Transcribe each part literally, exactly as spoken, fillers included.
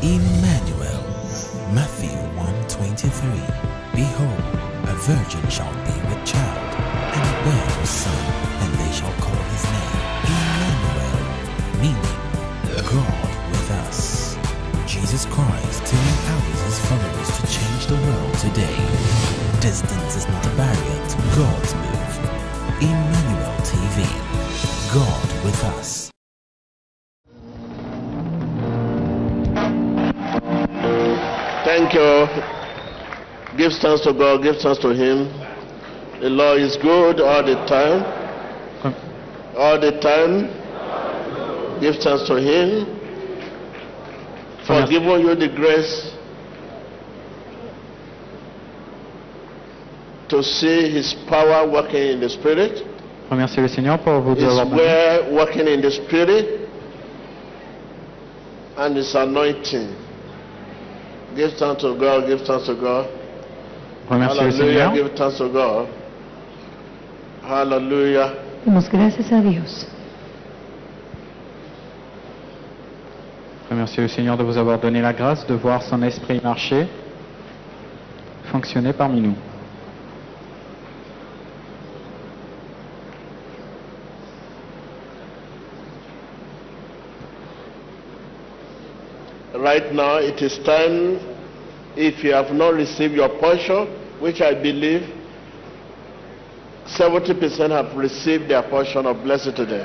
Emmanuel. Matthew one twenty-three. Behold, a virgin shall be with child, and bear a son, and they shall call his name Emmanuel, meaning God with us. Jesus Christ still empowers his followers to change the world today. Distance is not a barrier to God's move. Emmanuel T V. God with us. Thank you. Give thanks to God, give thanks to him. The Lord is good all the time. All the time. Give thanks to him for giving you the grace to see his power working in the spirit. Remerciez le Seigneur pour vous His avoir donné word working in the spirit and his anointing. Give thanks to God, give thanks to God. Remerciez le Hallelujah, Seigneur. give thanks to God. Hallelujah. Demos gracias a Dios. Remerciez le Seigneur de vous avoir donné la grâce de voir son esprit marcher, fonctionner parmi nous. Right now, it is time, if you have not received your portion, which I believe seventy percent have received their portion of blessing today.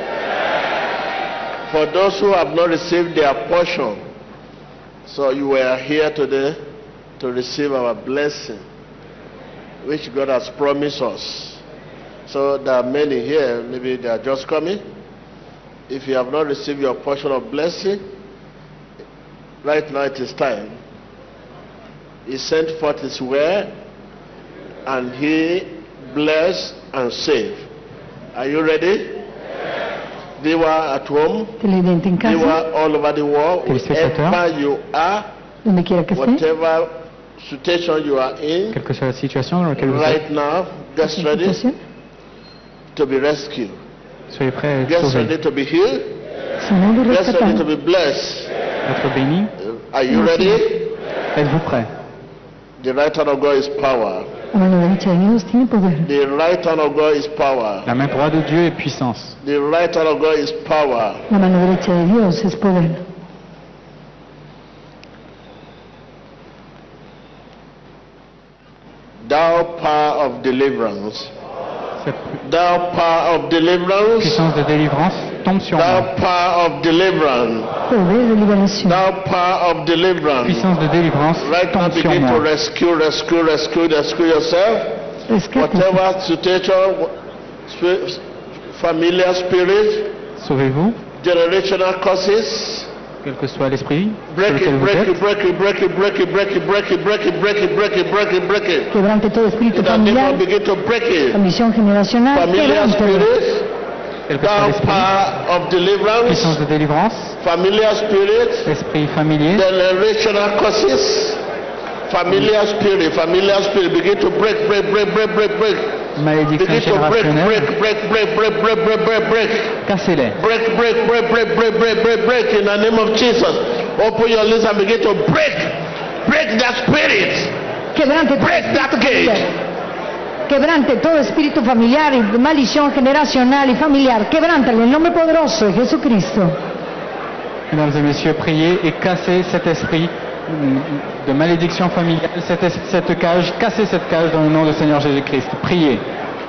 For those who have not received their portion, so you were here today to receive our blessing, which God has promised us. So there are many here, maybe they are just coming. If you have not received your portion of blessing, right now it is time. He sent forth his word and he blessed and saved. Are you ready? Viewer at home, Televidente en viewer casa, all over the world, Téléspectateur. wherever you are, donde quiera que esté. whatever situation you are in, Quelle que soit la situation dans laquelle vous êtes, right now, get ready Situación. to be rescued. soyez prêts à être Get sauvés, ready to be healed. Sanado y Get ready to rescatado. be blessed. être bénis. Are you ready? Êtes-vous prêts? The right hand of God is power. La mano derecha de Dios tiene poder. The right hand of God is power. La main droite de Dieu est puissance. The right hand of God is power. La mano derecha de Dios es poder. Thou power of deliverance. Cette Thou power of deliverance. puissance de délivrance tombe sur moi. Thou power of deliverance. Poder de liberación. Thou power of deliverance. Puissance de délivrance Right now tombe sur begin to moi. rescue, rescue, rescue, rescue yourself. Rescate. Whatever situation, spi- familiar spirit, Sauvez-vous, generational curses, quel que soit l'esprit sur break lequel it, vous break êtes. it, break it, break it, break it, break it, break it, break it, break it, break it, break it, break it. Quebrante todo espíritu In the name familiar, of begin to break it. condición generacional, Familiar quebrántalo. spirit, Quel que soit thou l'esprit, power of deliverance, puissance de délivrance, familiar spirit, esprit familier, generational curses, familiar spirit, familiar spirit, begin to break, break, break, break, break, break. malédiction Begin to break, générationnelle, break, break, break, break, break, break, break, break. cassez-les. Break, break, break, break, break, break, break, break, in the name of Jesus. Open your lips and begin to break, break that spirit, Quebrante todo break that espíritu gate. familiar. Quebrante todo espíritu familiar y maldición generacional y familiar. Quebrántalo en el nombre poderoso de Jesucristo. Mesdames et messieurs, priez et cassez cet esprit de malédiction familiale, cette, es- cette cage, cassez cette cage dans le nom du Seigneur Jésus-Christ. Priez.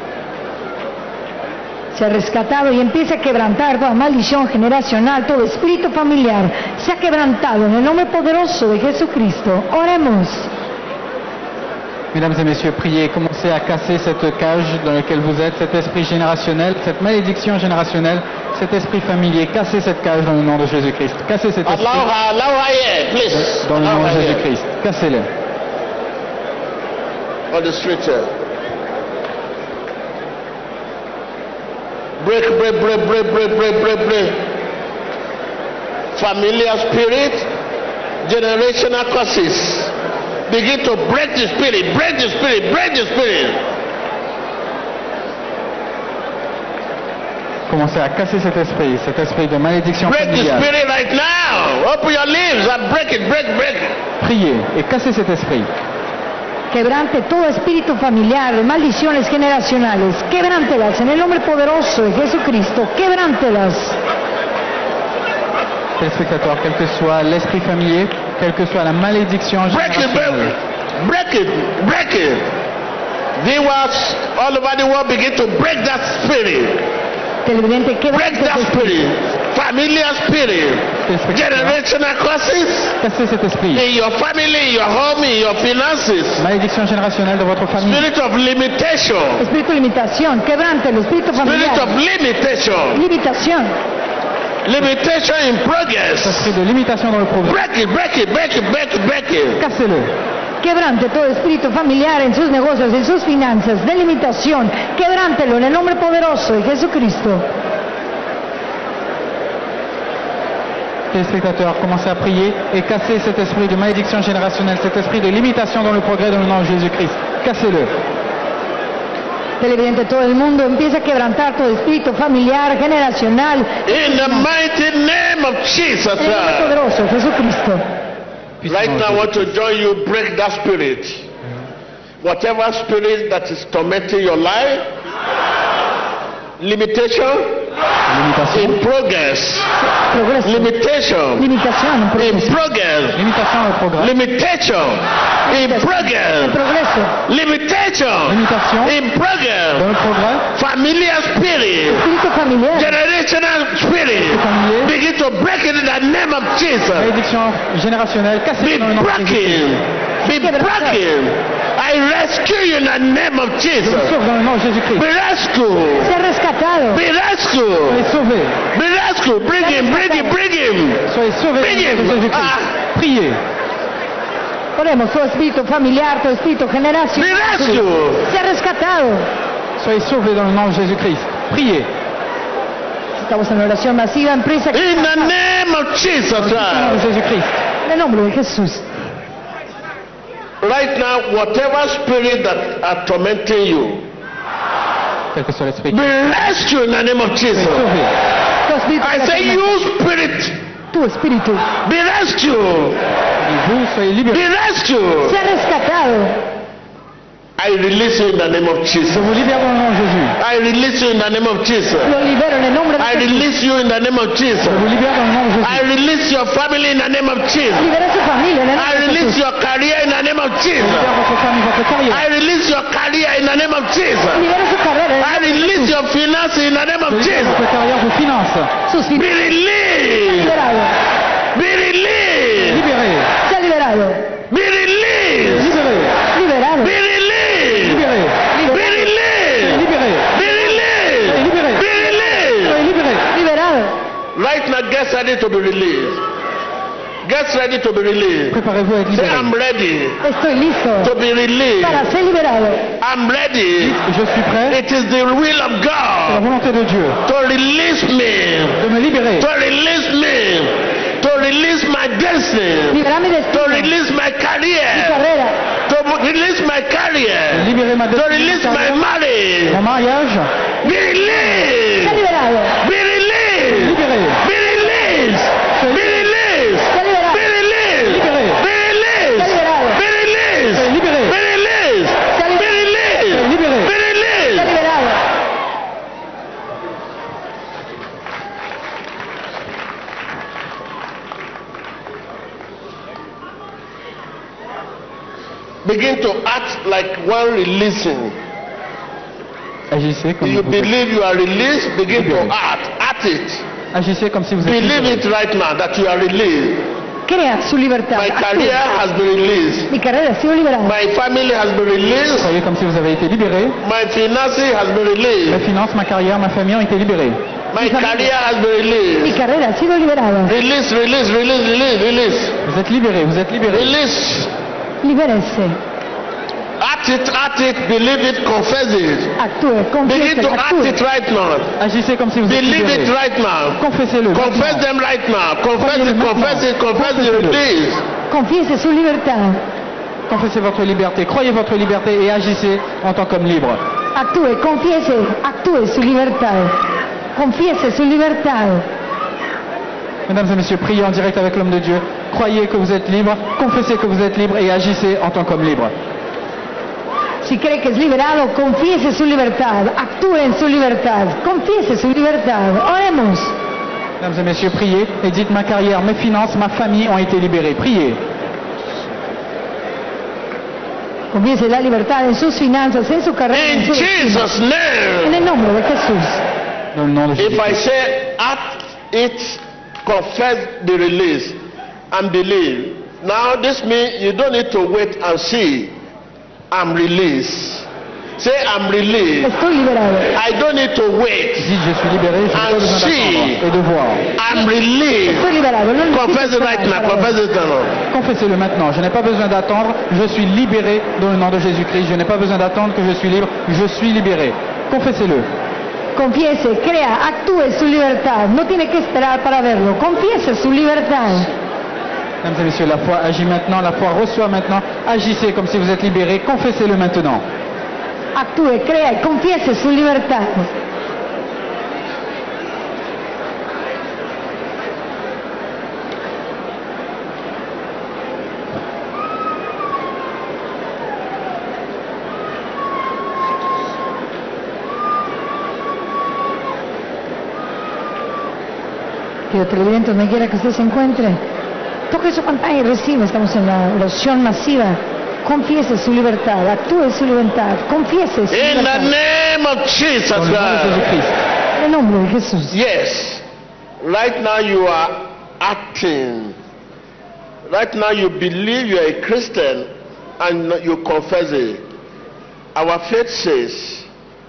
Se ha rescatado y empieza a quebrantar toda maldición generacional, todo espíritu familiar. Se ha quebrantado en el nombre poderoso de Jesucristo. Oremos. Mesdames et messieurs, priez, commencez à casser cette cage dans laquelle vous êtes, cet esprit générationnel, cette malédiction générationnelle, cet esprit familier. Cassez cette cage dans le nom de Jésus-Christ. Cassez cet esprit Allow her, allow her here, please. dans le Allow nom de her here. Jésus-Christ. Cassez-les. On the street here. Break, break, break, break, break, break, break, break. Familiar spirit, generational curses. Begin to break the spirit, break the spirit, break the spirit. Commencez à casser cet esprit, cet esprit de malédiction Break the familiale. spirit right now. Open your lips and break break it, break, break it. Priez et cassez cet esprit. Quebrante todo espíritu familiar, de maldiciones generacionales. Quebrántelas en el nombre poderoso de Jesucristo. Quebrántelas. Téléspectateurs, quel que soit l'esprit familier, quelle que soit la malédiction Break it, générationnelle. break, break it, break it. Viewers all over the world begin to break that spirit. Televidente, Break quebrante that ese espíritu. spirit. Familiar spirit. Generational curses Cassez cet esprit. in your family, in your home, in your finances. Malédiction générationnelle de votre famille. Spirit of limitation. Espíritu de limitación, quebrántelo. Espíritu Spirit familiar, of limitation. limitación. Limitation in Cet progress. esprit de limitation dans le progrès. Break it, break it, break it, break it, break it. Cassez-le. Quebrante todo espíritu familiar en sus negocios, en sus finanzas, de limitación. Quebrántelo en el nombre poderoso de Jesucristo. Téléspectateurs, commencez à prier et cassez cet esprit de malédiction générationnelle, cet esprit de limitation dans le progrès dans le nom de Jésus-Christ. Cassez-le. Televidente, todo el mundo empieza a quebrantar todo espíritu familiar, generacional. In the mighty name of Jesus En el nombre Christ. poderoso de Jesucristo. Right now I want to join you, break that spirit. Whatever spirit that is tormenting your life, limitation Limitation. in progress, Progreso. limitation Limitación. in Progreso. progress, Limitation dans le progrès. limitation in En progress, progreso. limitation Limitation in dans progress, le progrès. familiar spirit, Espíritu familiar. generational spirit, Familier. begin to break it in the name of Jesus. Malédiction générationnelle. Be Cassez-le dans le nom de Jésus-Christ. broken. Be broken. I rescue you in the name of Je Jesus. vous sauve dans le nom de Jésus-Christ. Be rescued. Ser rescatado. Be rescued. Soyez sauvés. Be rescued. Bring him. Bring him. Bring him. Soyez sauvés Bring dans le nom de him. Jésus-Christ. Ah. Priez. Oremos, todo espíritu familiar, todo espíritu Be generacional. rescued. Ser rescatado. Soyez sauvés dans le nom de Jésus-Christ. Priez. Estamos en oración masiva, empresa. In the name of Jesus Dans le nom de Christ. Jésus-Christ. En el nombre de Jesús. Right now, whatever spirit that are tormenting you, Quel que soit l'esprit. be rescued in the name of Jesus. Sauvés. Todo espíritu I say, generacional. you spirit, Tu espíritu. be rescued. Et vous, soyez libérés. Be rescued. Ser rescatado. I release you in the name of Je Jesus. vous libère dans le nom de Jésus. I release you in the name of Jesus. Lo libero en el nombre de I Jesús. release you in the name of Jesus. Je vous libère dans le nom de I Jésus. release your family in the name of Jesus. Libera su familia en el I nombre de release Jesús. your career in the name of Je Jesus. libère votre famille, votre carrière. I release your career in the name of Jesus. Libera su carrera en el I nombre de release Jesús. your finances in the name of Je libère Jesus. votre carrière, vos finances. Sus Be finanzas. released. Liberado. Be released. Libérés. Se ha liberado. Be released. Libérés. Liberado. Be released. Libérés. Be released. Libérés. Be released. Libérés. Be released. Soyez libérés. Liberado. Right now, get ready to be released. Get ready to be released. Préparez-vous à être Say, libérés. I'm ready Estoy listo to be released. para ser liberado. I'm ready. Je suis prêt. It is the will of C'est la God volonté de Dieu to release me, de me libérer, to release me, to release my destiny, Liberar mi to destino. release my Mi career, carrera. to release my de career, libérer ma to destinée, release ma my carrière, marriage. mon mariage. Be Ser released. liberado. Be released. Libéré. Be released. Be released. Ser liberado. Be released. Libéré. Be released. Ser liberado. Be released. Soyez libérés. Be released. Ser Be liberado. released. Soyez libérés. Be released. Ser liberado. Begin to act like one releasing. Agissez comme You vous êtes. believe you are released, begin to act. Act it. Agissez comme si vous êtes Believe libérés. it right now that you are released. Crea su libertad. My Actúe. career has been released. Mi carrera ha sido liberada. My family has been released. Soyez comme si vous avez été libérés. My finances has been Mes released. finances, ma carrière, ma famille ont été libérées. My career has been Mi released. carrera ha sido liberada. Release, release, release, release, release. Vous êtes libérés, vous êtes libérés. Release. Libérese. Act it, act it, believe it, confess it. Actúe. Begin Confiese. to act Actúe. it right now. Agissez comme si vous êtes Believe libérés. it right now. Confessez-le. Confess maintenant. them right now. Confess it, confess it, confess the release. Confiese su libertad. Confessez votre liberté. Croyez votre liberté et agissez en tant qu'homme libre. Actúe. Confiese. Actúe su libertad. Confiese su libertad. Mesdames et messieurs, priez en direct avec l'homme de Dieu. Croyez que vous êtes libre, confessez que vous êtes libre et agissez en tant qu'homme libre. Si cree que es liberado, confiese su libertad, actúe en su libertad, confiese su libertad. Oremos. Mesdames et messieurs, priez et dites ma carrière, mes finances, ma famille ont été libérées. Priez. Confiese la libertad en sus finanzas, en su carrera, en In su destino. Jesus' En name. el nombre de Jesús. Dans le nom de If I Jésus. say act it, confess the release, and believe, now this means you don't need to wait and see. I'm released. Say I'm released. Estoy liberado. I don't need to wait. Dites je suis libéré, je n'ai pas And besoin see. d'attendre et de voir. I'm released. Estoy liberado. No necesito Confess it right esperar now. para Confess ver. it now. Confessez-le maintenant. Je n'ai pas besoin d'attendre. Je suis libéré dans le nom de Jésus-Christ. Je n'ai pas besoin d'attendre que je suis libre. Je suis libéré. Confessez-le. Confiese, crea, actúe su libertad. No tiene que esperar para verlo. Confiese su libertad. Mesdames et messieurs, la foi agit maintenant. La foi reçoit maintenant. Agissez comme si vous êtes libéré. Confessez-le maintenant. Actúe, crea y confiese su libertad. Que televidente donde quiera que usted se encuentre, toque su pantalla y recibe. Estamos en la oración masiva. Confiese su libertad, actúe su libertad, confiese su In the libertad. name of Jesus Dans le nom de Christ. Jésus-Christ. En el nombre de Jesús. Yes. Right now you are acting. Right now you believe you are a Christian and you confess it. Our faith says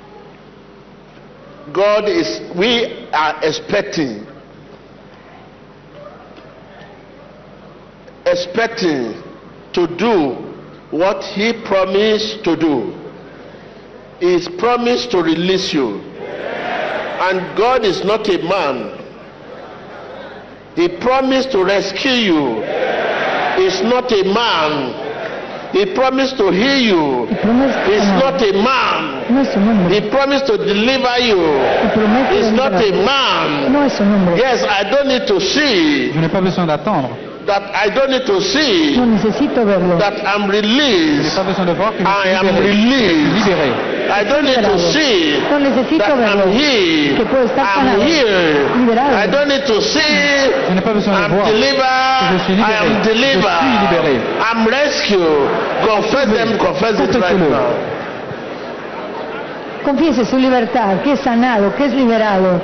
God is, we are expecting, expecting to do what He promised to do. He's promised to release you. And God is not a man. He promised to rescue you. He's not a man. He promised to heal you. Y promete He's amar. not a man. No es un hombre. He promised to deliver you. Y promete He's not a liberarte. man. No es un hombre. Yes, I don't need to see Je n'ai pas besoin d'attendre. that. I don't need to see No necesito verlo. that I'm Je n'ai released. pas besoin de voir que je I am suis libéré. released. Libéré. I don't need to see No necesito that verlo. I'm healed. Que puedo estar I'm sanado. healed. Liberado. I don't need to see Je n'ai pas besoin de I'm voir. delivered. Je suis libéré. I am Je delivered. suis libéré. I'm rescued. Confess them, confess it right Confessez-le. now. Confiese su libertad, que es sanado, que es liberado.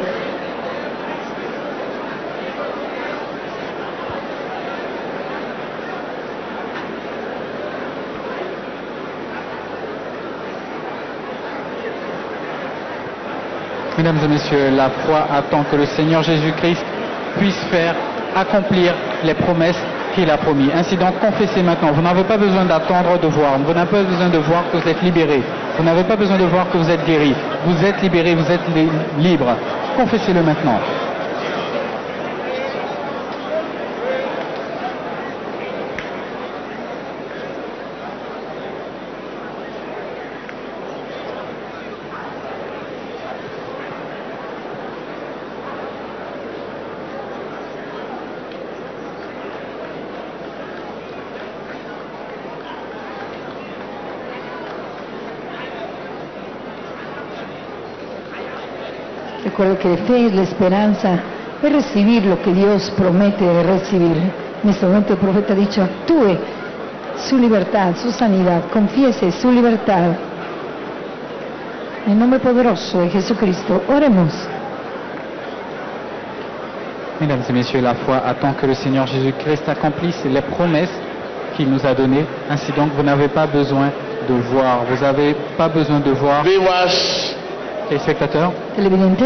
Mesdames et messieurs, la foi attend que le Seigneur Jésus-Christ puisse faire accomplir les promesses qu'il a promis. Ainsi donc, confessez maintenant. Vous n'avez pas besoin d'attendre de voir. Vous n'avez pas besoin de voir que vous êtes libéré. Vous n'avez pas besoin de voir que vous êtes guéri. Vous êtes libéré, vous êtes li- libre. Confessez-le maintenant. Recuerde que fe es la esperanza de recibir lo que Dios promete de recibir. En este momento el profeta ha dicho, actúe su libertad, su sanidad, confiese su libertad. En el nombre poderoso de Jesucristo, oremos. Mesdames et messieurs, la foi attend que le Seigneur Jésus-Christ accomplisse les promesses qu'il nous a données. Ainsi donc, vous n'avez pas besoin de voir. Vous n'avez pas besoin de voir. Viewers, Les spectateurs, Televidente,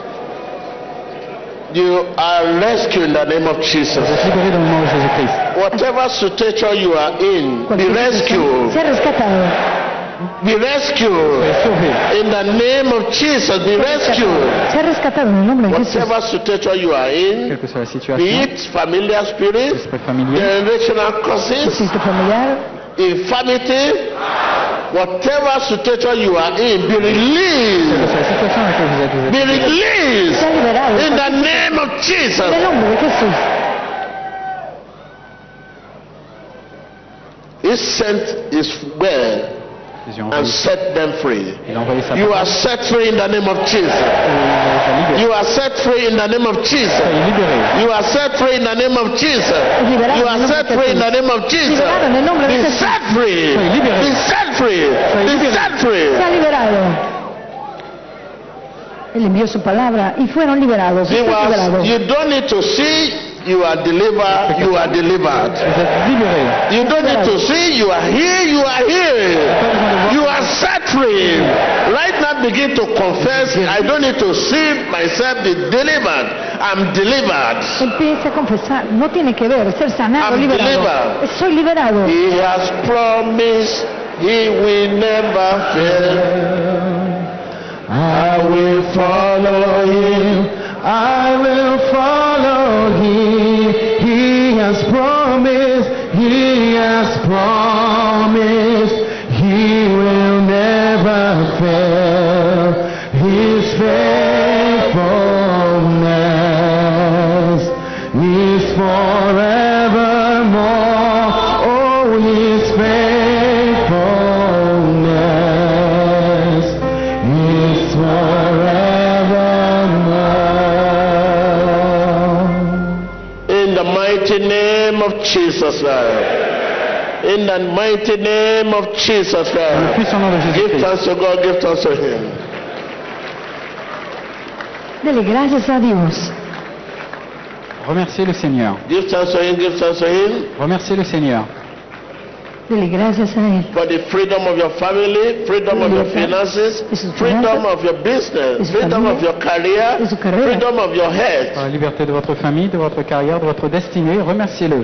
you are rescued in the name of Jesus. vous êtes libérés dans le nom de Jésus-Christ. Whatever situation you are in, be cualquier situación, rescued. sea rescatado. Be rescued. Soyez sauvés. In the name of Jesus, be rescued. Sea rescatado en el nombre de Jesús. Whatever situation you are in, Quelle que soit la be situation, it familiar spirit, esprit familier, generational causes, Espíritu familiar, infirmity, Whatever situation you are in, be Quelle que released. soit la situation dans laquelle vous êtes, vous êtes Be libérés. released Sea liberado. in the name of En el Jesus. nombre de Jesús. He sent his word Jésus a and envoyé, set them free. il a envoyé sa You parole. are set free in the name of Jesus. Et il t'a libéré. You are set free in the name of Jesus. Soyez libérés. You are set free in the name of Jesus. Liberado You en are el nombre set de free in Jesús. the name of Jesus. Liberado en el nombre de Be Jesús. set free. Soy liberado. Be set free. Soy Be liberado. set free. Se ha liberado. Él envió su palabra y fueron liberados. He Están was, liberados. you don't need to see, you are delivered, you are delivered. Vous êtes libérés. You don't need to see, you are here, you are here. You are set free. Right now begin to confess, I don't need to see myself be delivered. I'm delivered. Empieza a confesar. No tiene que ver. Ser sanado, I'm liberado. delivered. Soy liberado. He has promised he will never fail. I will follow him. I will follow him. He has promised. He has promised. He will never fail. His faithfulness is forevermore. Oh, his faithfulness is forevermore. In the mighty name of Jesus Christ. In the mighty name of Jesus Dans le Christ. puissant nom de Give Jésus-Christ. thanks to God, give thanks to him. Dele gracias a Dios. Remerciez le Seigneur. Give thanks to him, give thanks to him. Remerciez le Seigneur Dele gracias a Él. For the freedom of your family, freedom of your finances, freedom of your business, freedom of your career, freedom of your pour health. la liberté de votre famille, de votre carrière, de votre destinée. Remerciez-le.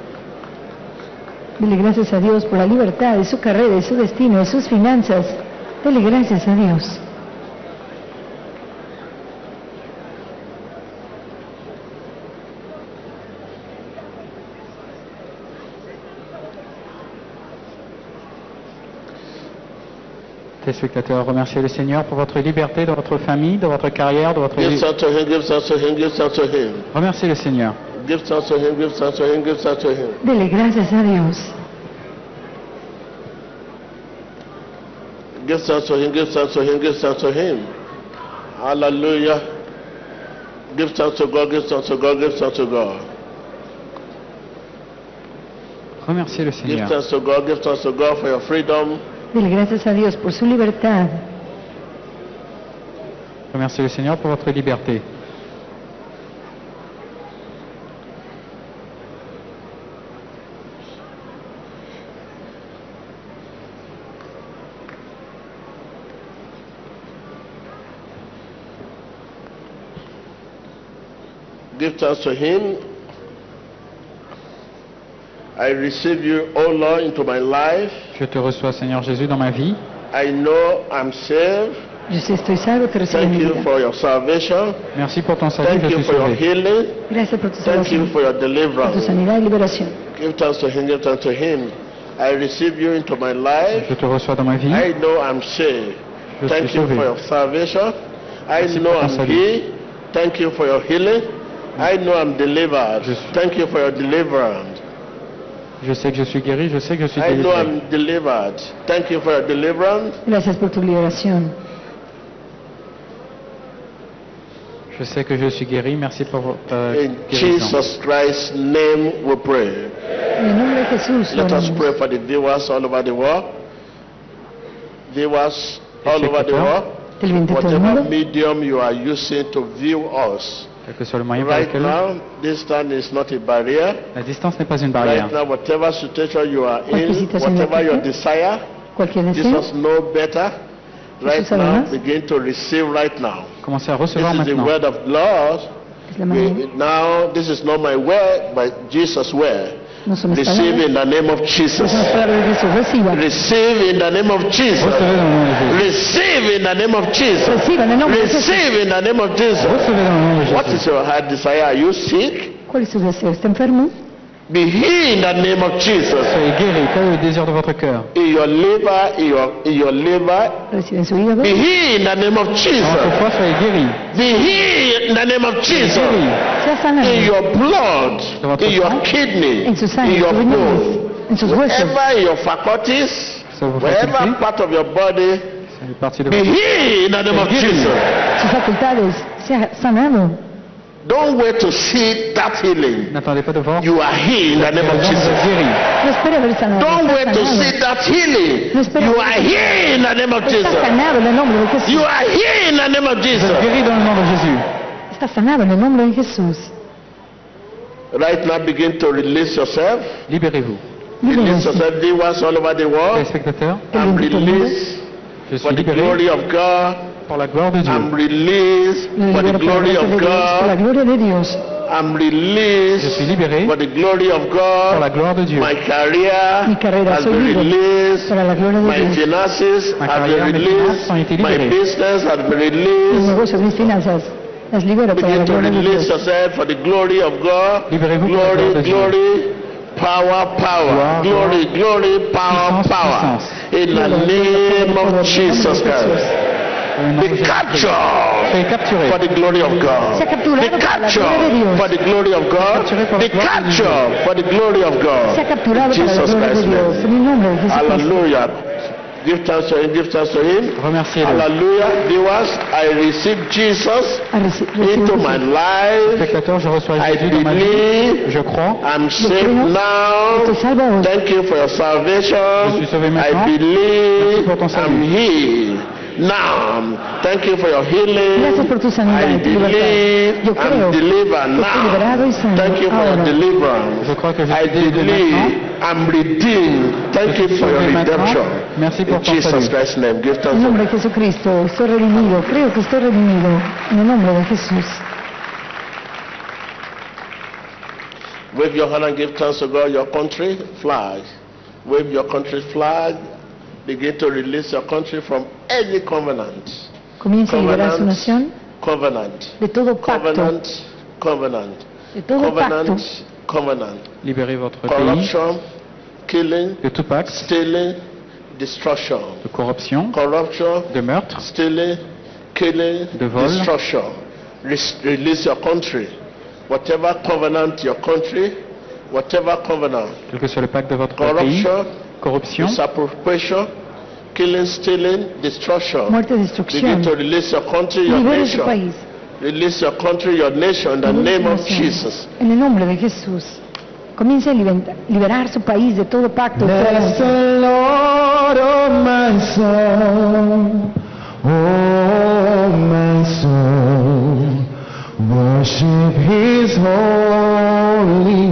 Dele gracias a Dios por la libertad de su carrera, de su destino, de sus finanzas. Dele gracias a Dios. Téléspectateurs, remerciez le Seigneur pour votre liberté, de votre famille, de votre carrière, de votre... Give thanks to him, give thanks to him, give thanks to him. Remerciez le Seigneur. Give thanks to him, give thanks to him, give thanks to him. Dele gracias a Dios. Give thanks to him, give thanks to him, give thanks to him. Hallelujah. Give thanks to God, give thanks to God, give thanks to God. Remerciez le Give Seigneur. thanks to God, give thanks to God for your freedom. Dele gracias a Dios por su libertad. Remerciez le Seigneur pour votre liberté. Give thanks to him. I receive you, O Lord, into my life. Je te reçois, Seigneur Jésus, dans ma vie. I know I'm saved. Yo sé, estoy salvo, que recibe Thank mi you vida. for your salvation. Merci pour ton salut, Thank je you suis for your sauvé. healing. Gracias por tu Thank you salvación, for your por tu deliverance. sanidad y liberación. Give thanks to him, give thanks to him. I receive you into my life. Je te reçois dans ma vie. I know I'm saved. Je Thank suis you sauvé. for your salvation. I Merci know pour ton I'm salut. healed. Thank you for your healing. I know I'm delivered. Je suis- Thank you for your deliverance. Je sais que je suis guéri, je sais que je suis I know délivré. I'm delivered. Thank you for your deliverance. Gracias por tu liberación. Je sais que je suis guéri, merci pour votre In guérison. Jesus Christ's name we pray. En el nombre de Jesús, Let us oramos. pray for the viewers all over the world. Viewers all over the world. El bien de todo el Whatever mundo. medium you are using to view us. Quel que soit le moyen par Right lequel... now, distance is not a barrier. La distance n'est pas une barrière. Right now, whatever situation you are Cualquier in, situación whatever your que esté. desire, Cualquier deseo. Jesus know better. Right sabe now, más. begin to receive right now. Commencez à This recevoir is the maintenant. word of Lord. Es la manera. We- Now, this is not my word, but Jesus' word. No son mis Receive palabras. in the name of Jesus. Son las palabras de Jesús. Reciban. Receive in the name of Jesus. Recevez dans le nom de Jésus. Receive in the name of Jesus. Reciban en el nombre de Jesús. Receive in the name of Jesus. Recevez dans le nom de What Jésus. is your heart desire? Are you sick? ¿Cuál es su deseo? ¿Está enfermo? Be healed in the name of Jesus. Soyez guéris. Quel est le désir de votre cœur? In your liver, in your, in your liver. Recibe en su hígado. Be healed in the name of Dans Jesus. votre foi, soyez guéris. Be healed in the name of Jesus. Guéris. Sea sanado. In your blood, De votre in your sang. kidney, En su sangre, in en your sus riñones, bone, en sus huesos. wherever in your faculties, Sur vos wherever facultés. part of your body, C'est une partie de be votre healed in the name of Guéris. Jesus. Sus facultades. Sea sanado. Don't wait to see that healing. N'attendez pas de voir. You are healed in the name of Vous êtes Jesus. guéris. No espere haber sanado. Don't Está wait to sanado. see that healing. No espera. You are healed in the name of Está Jesus. sanado en el nombre de Jesús. You are healed in the name of Vous êtes Jesus. guéris dans le nom de Jésus. Está sanado en el nombre de Jesús. Right now, begin to release yourself. Libérez-vous. Release Libérese. yourself. Viewers all over the world. Téléspectateurs, I'm released je for suis the libéré glory of God. pour la gloire de Dieu. I'm released Me for the libero por la glory gracia of de Dios, por la God. gloria de Dios. I'm Je released suis libéré for the glory of pour la God. gloire de Dieu. My career Mi carrera, has soy been libre released. para la gloria de My Dios. finances Ma have carrière, been mes finances ont released. été My libérées. business has been Mis released. negocios, mis finanzas, las libero para la Begin to gloria de release Dios. yourself for the glory of God. Libérez-vous pour la gloire de Glory, Dieu. glory, power, power. Gloire, Glory, glory, power, Puissance, power. puissance. In the name of Jesus Christ. Au nom de Be Jésus-Christ. captured Soyez capturés. for the glory of God. Sea capturado Be para la gloria de captured Dios. for the glory of God. Capturé por la Be gloire de captured for the glory of God. Sea capturado para la Jesus gloria de Christ's Dios. name. En el nombre de Jesucristo. Hallelujah. Give thanks to Him. Give thanks to Him. Remerciez-le. Hallelujah. Viewers, I receive Jesus A reci- recibir into my Jesús. life. Spectateurs, je reçois I Jésus dans ma vie. believe. Je crois. I'm saved creo. now. Estoy salvo hoy. Thank you for your salvation. Je suis sauvé I maintenant. believe Merci pour ton salut. I'm healed. Now, thank you for your healing. Gracias por tu sanidad I y tu libertad. believe Yo creo I'm delivered que estoy liberado y now. sano Thank you for your ahora. deliverance. Je crois que je I suis délivré believe maintenant. I'm redeemed. Thank Je you suis for your sauvé maintenant. redemption. Merci pour In ton Jesus salut. Christ's name, give En thanks. el nombre de Jesucristo, estoy redimido. Creo que estoy redimido. En el nombre de Jesús. Wave your hand and give thanks to God. Your country flag. Wave your country flag. Begin to release your country from any covenant. Comienza a liberar su nación Covenant. de todo pacto. Covenant. Covenant. De todo pacto. Covenant. Covenant. Libérez votre pays Corruption. Killing. de tout pacte, Stealing. Destruction. de corruption, Corruption. de meurtre, Stealing. Killing. De vol. Destruction. Res- Release your country. Whatever covenant your country. Whatever covenant. quel que soit le pacte de votre pays, Corruption. corruption, Misappropriation, killing, stealing, destruction. Muerte, Begin destrucción. to release your country, your Libere su nation. país. Release your country, your nation, in the Libere name su of nación. Jesus. En el nombre de Jesús. Comience a libenta- liberar su país de todo pacto. de toda Bless nación. the Lord, oh my soul, oh my soul, worship His holy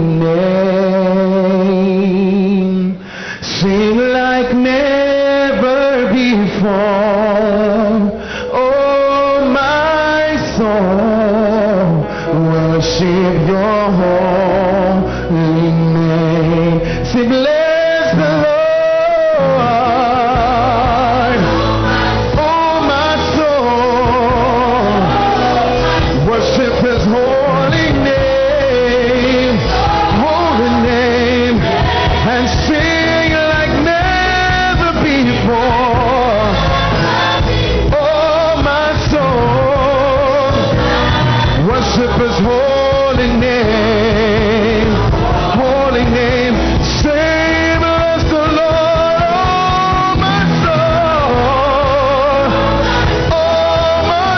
name, sing like never before, oh my soul, worship Your holy name, sing bless the Lord, oh my soul, worship His holy name, holy name, and sing like never before. Oh my soul, worship His holy name, holy name. Say bless the Lord, oh my soul, oh my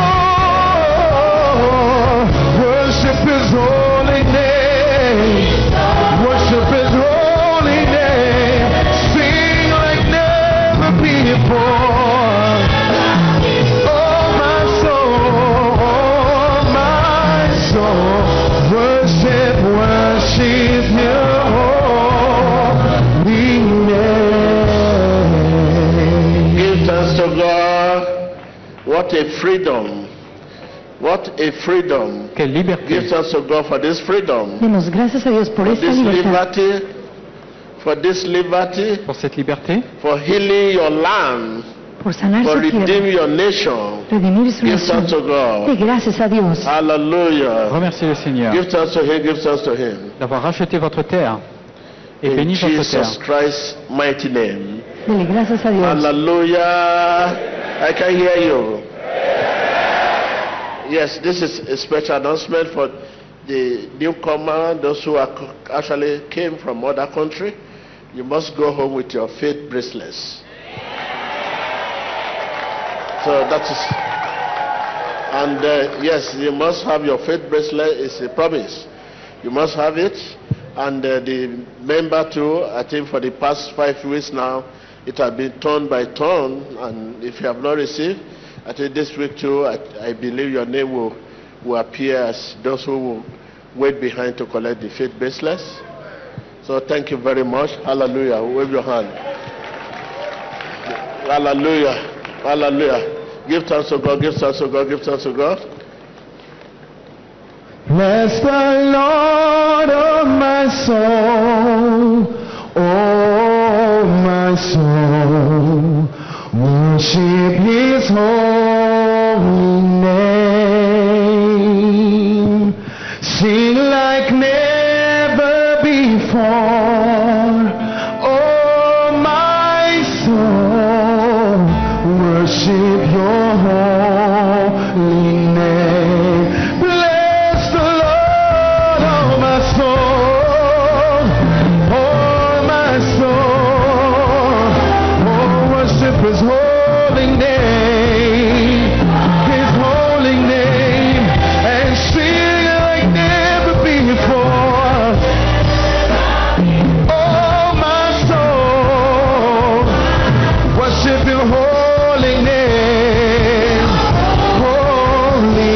soul, worship His holy name, worship His holy name. Sing like never before. Oh my soul, oh my soul, worship, worship Your holy name. Give thanks to God. What a freedom. What a freedom. quelle Give liberté. thanks to God for this freedom. Demos gracias a Dios por For esta this libertad. liberty. For this liberty. Pour cette liberté, For healing your land. por sanar for su redeem tierra, your nation. redimir su Give nación. thanks to God. De gracias a Dios. Hallelujah. Remerciez le Seigneur Give thanks to Him. Give thanks to Him. d'avoir racheté votre terre et In béni votre terre. Jesus Christ's mighty name. Dele gracias a Dios. Hallelujah. I can hear you. Yes, this is a special announcement for the newcomer, those who are actually came from other country. You must go home with your faith bracelets. So that is, and uh, yes, you must have your faith bracelet. It's a promise. You must have it. And uh, the member too, I think for the past five weeks now, it has been turn by turn. And if you have not received, I think this week too, I, I believe your name will, will appear as those who will wait behind to collect the faith bracelets. So thank you very much. Hallelujah. Wave your hand. Hallelujah. Hallelujah. Give thanks to God. Give thanks to God. Give thanks to God. Bless the Lord, oh my soul, oh my soul, worship His holy name, sing like never before, oh my soul, worship Your holy name. His holy name, His holy name, and sing like never before. Oh, my soul, worship Your holy name, holy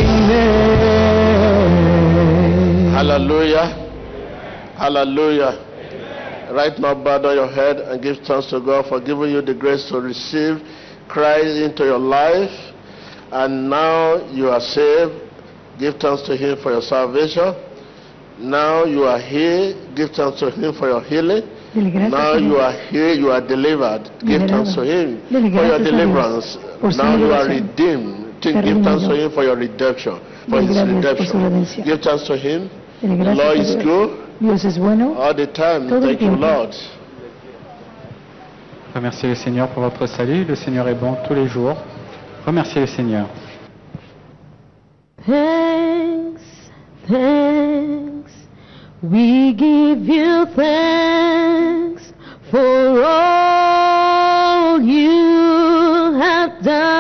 name. Hallelujah. Hallelujah. Right now, bow down your head and give thanks to God for giving you the grace to receive Christ into your life. And now you are saved. Give thanks to Him for your salvation. Now you are here. Give thanks to Him for your healing. Now you are here. You are delivered. Give thanks to Him for your deliverance. Now you are redeemed. Give thanks to Him for your redemption, for His redemption. Give thanks to Him. The Lord is good. Dios es bueno. All the time. Todo el Thank you, tiempo. Lord. Remerciez le Seigneur pour votre salut. Le Seigneur est bon tous les jours. Remerciez le Seigneur. Thanks, thanks, we give You thanks for all You have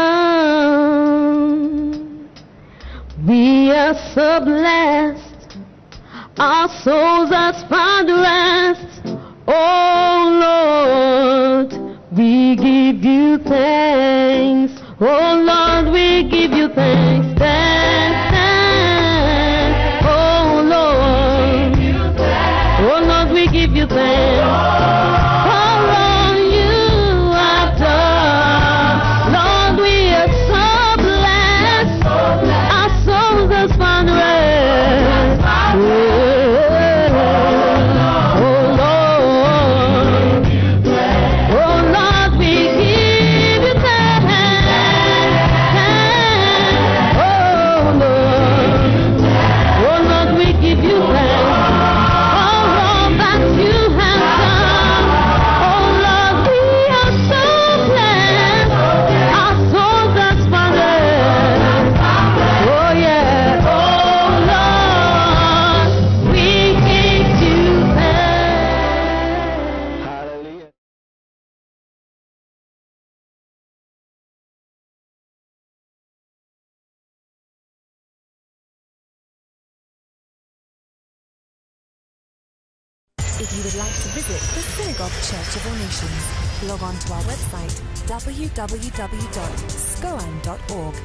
done. We are so blessed, our souls have found rest. Oh Lord, we give You thanks. Oh Lord, we give You thanks. Thanks, thanks. Oh Lord, oh Lord, we give You thanks. For all You have done. Lord, we are so blessed. Our souls have found rest. If you would like to visit the Synagogue Church of All Nations, log on to our website w w w dot scoan dot org.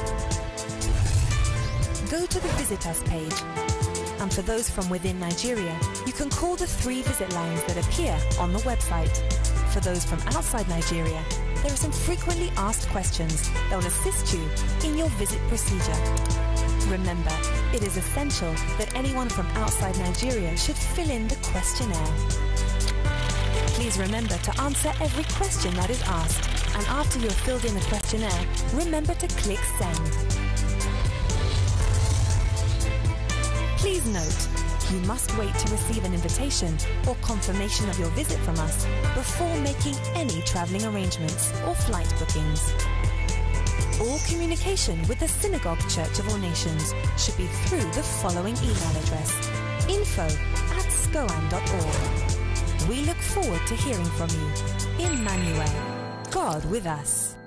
Go to the Visit Us page, and for those from within Nigeria, you can call the three visit lines that appear on the website. For those from outside Nigeria, there are some frequently asked questions that will assist you in your visit procedure. Remember, it is essential that anyone from outside Nigeria should fill in the questionnaire. Please remember to answer every question that is asked, and after you have filled in the questionnaire, remember to click send. Please note, you must wait to receive an invitation or confirmation of your visit from us before making any traveling arrangements or flight bookings. All communication with the Synagogue Church of All Nations should be through the following email address: info at scoan dot org. We look forward to hearing from you. Emmanuel, God with us.